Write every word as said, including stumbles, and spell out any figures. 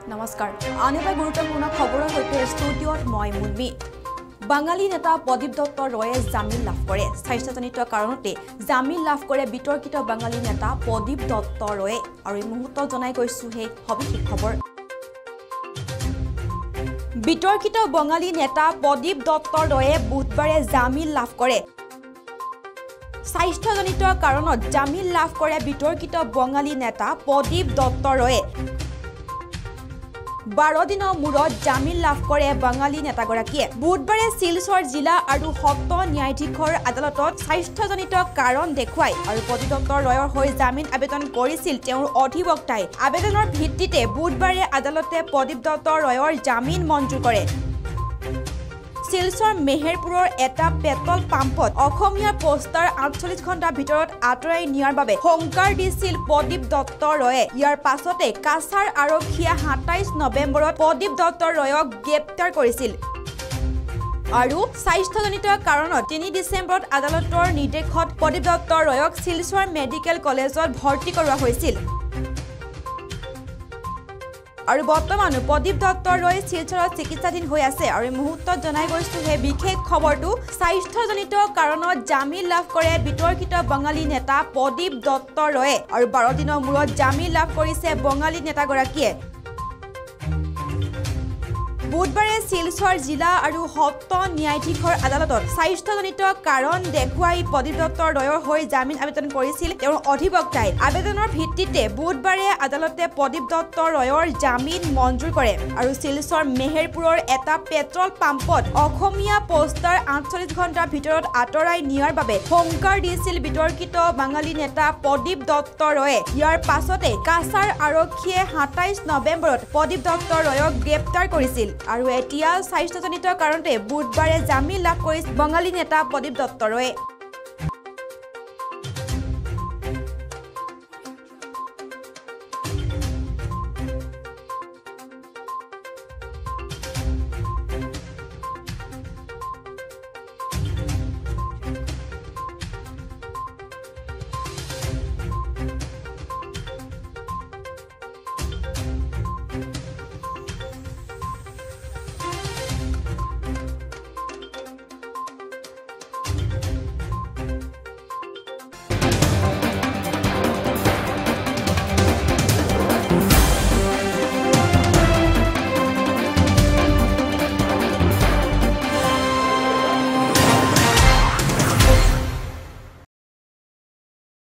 নমস্কাৰ আন এটা গুৰুত্বপূৰ্ণ খবৰৰ সৈতে ষ্টুডিঅ'ত মই মুনমি বাঙালী নেতা প্ৰদীপ দত্ত ৰয়ে জামিন লাভ কৰে স্বাস্থ্যজনিত কাৰণতে জামিন লাভ কৰে বিতৰ্কিত বাঙালী নেতা প্ৰদীপ দত্ত ৰয়ে আৰু এই মুহূৰ্তত জনাই গৈছো হে সবিশেষ খবৰ বিতৰ্কিত বাঙালী নেতা প্ৰদীপ দত্ত ৰয়ে বুধবাৰে জামিন লাভ কৰে স্বাস্থ্যজনিত কাৰণত জামিন লাভ কৰে বিতৰ্কিত বাঙালী নেতা প্ৰদীপ দত্ত ৰয়ে বাৰ দিনৰ মূৰত জামিন লাভ কৰে বাঙালী নেতাগৰাকীয়ে বুধবাৰে শিলচৰ জিলা আৰু সত্ৰ ন্যায়াধীশৰ আদালতত স্বাস্থ্যজনিত কাৰণ দেখুৱাই আৰু প্ৰদীপ দত্ত ৰয়ৰ হৈ জামিন আবেদন কৰিছিল তেওঁৰ অধিবক্তাই আবেদনৰ ভিত্তিতে বুধবাৰে আদালতে প্ৰদীপ দত্ত ৰয়ৰ জামিন মঞ্জুৰ কৰে শিলচৰ মেহেৰপুৰৰ এটা পেট্ৰল পাম্পত অসমীয়া পোষ্টাৰ আঠচল্লিশ ঘণ্টাৰ ভিতৰত আঁতৰাই নিয়াৰ বাবে সংকাৰ দিছিল প্ৰদীপ দত্ত ৰয়ে ইয়াৰ পাছতে কাছাৰ আৰক্ষীয়ে সাতাইশ নৱেম্বৰত প্ৰদীপ দত্ত ৰয়ক গ্ৰেপ্তাৰ কৰিছিল আৰু স্বাস্থ্যজনিত কাৰণত তিনি ডিচেম্বৰত আদালতৰ নিৰ্দেশত প্ৰদীপ দত্ত ৰয়ক শিলচৰ মেডিকেল কলেজত ভৰ্তি কৰোৱা হৈছিল আৰু বৰ্তমান প্ৰদীপ দত্ত ৰয় শিলচৰত চিকিৎসাধীন হৈ আছে আৰু এই মুহূৰ্তত জনাই গৈছো হে বিশেষ খবৰটো স্বাস্থ্যজনিত কাৰণত জামিন লাভ কৰে বিতৰ্কিত বাঙালী নেতা প্ৰদীপ দত্ত ৰয়ে আৰু বাৰ দিনৰ মূৰত জামিন লাভ কৰিছে বাঙালী নেতাগৰাকীয়ে বুধবাৰে শিলচৰ জিলা আৰু সত্ৰ ন্যায়াধীশৰ আদালতত স্বাস্থ্যজনিত কাৰণ দেখুৱাই প্ৰদীপ দত্ত ৰয়ৰ হৈ জামিন আবেদন কৰিছিল তেওঁৰ অধিবক্তাই আবেদনৰ ভিত্তিতে বুধবাৰে আদালতে প্ৰদীপ দত্ত ৰয়ৰ জামিন মঞ্জুৰ কৰে আৰু শিলচৰ মেহেৰপুৰৰ এটা পেট্ৰল পাম্পত অসমীয়া পোষ্টাৰ আঠচল্লিশ ঘণ্টাৰ ভিতৰত আঁতৰাই নিয়াৰ বাবে সংকাৰ দিছিল বিতৰ্কিত বাঙালী নেতা প্ৰদীপ দত্ত ৰয়ে ইয়াৰ পাছতে কাছাৰ আৰক্ষীয়ে সাতাইশ নৱেম্বৰত প্ৰদীপ দত্ত ৰয়ক গ্ৰেপ্তাৰ কৰিছিল আৰু এতিয়া স্বাস্থ্যজনিত কাৰণতে বুধবাৰে জামিন লাভ কৰিছে বাঙালী নেতা প্ৰদীপ দত্ত ৰয়ে